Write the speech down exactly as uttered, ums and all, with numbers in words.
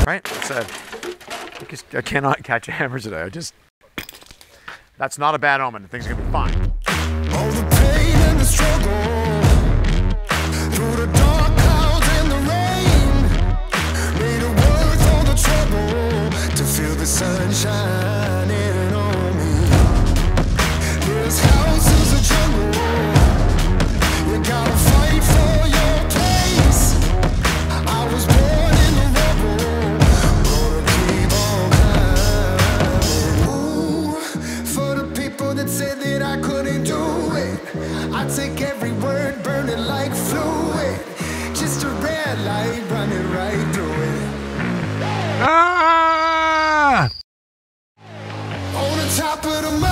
Right? I said, I, just, I cannot catch a hammer today. I just, that's not a bad omen. Things are gonna be fine. All the pain and the struggle, through the dark clouds and the rain, made it worth all the trouble to feel the sun shining on me. This house is a jungle, you gotta fight for your place. I was born in the rubble, gonna keep on climbing. Ooh, for the people that said that I couldn't do it, I take every word, burn it like fluid. Just a red light running right through it. Ah! On the top of the mountain.